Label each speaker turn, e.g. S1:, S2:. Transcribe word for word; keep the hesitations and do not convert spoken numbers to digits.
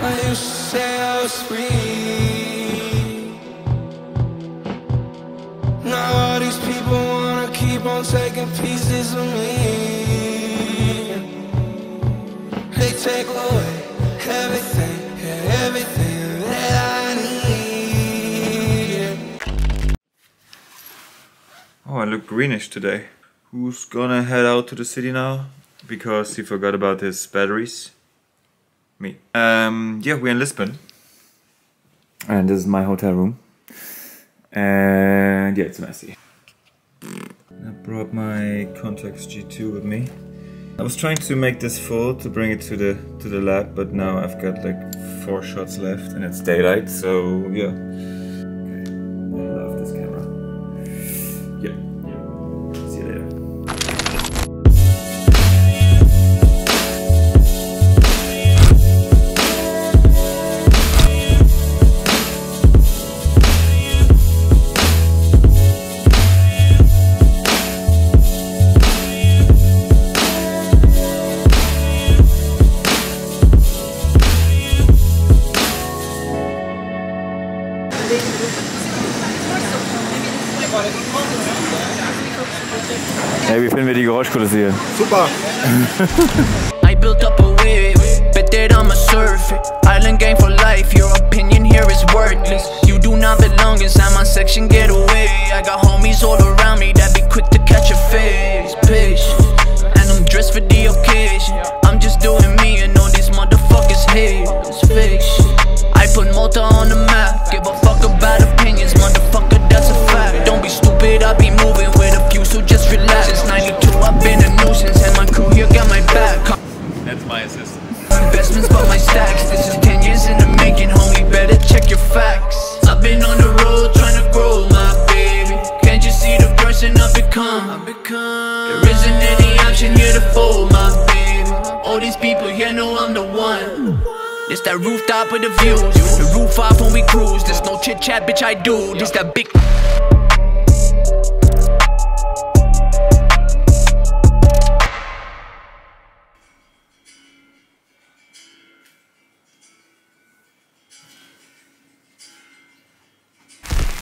S1: I used to say I was free. Now all these people wanna keep on taking pieces of me. They take away everything, yeah, everything that I need.
S2: Oh, I look greenish today. Who's gonna head out to the city now? Because he forgot about his batteries. Me. Um, yeah, we're in Lisbon. And this is my hotel room. And yeah, it's messy. I brought my Contax G two with me. I was trying to make this full to bring it to the to the lab, but now I've got like four shots left and it's daylight, so yeah. Okay. I love this camera. Yeah. See you later.
S3: Hey, wie finden wir die Geräuschkulisse hier?
S4: Super!
S5: I built up a wave, bet that I'ma surf it. Island game for life, your opinion here is worthless. You do not belong inside my section, get away. I got homies all around me that be quick to catch a face. Patient, and I'm dressed for the occasion. I'm just doing me and all these motherfuckers hate. It's fiction. I put Malta on the map, give a fuck about opinions, motherfucker, that's a fact. Don't be stupid, I be moving with a few, so just relax. Since ninety-two I've been a nuisance and my crew here got my back.
S2: That's my assistant.
S5: Investments but my stacks, this is ten years in the making, homie, better check your facts. I've been on the road trying to grow, my baby. Can't you see the person I've become? There isn't any option here to fold, my baby. All these people here know I'm the one. This that rooftop with the views, the roof off when we cruise. There's no chit chat, bitch, I do. This that big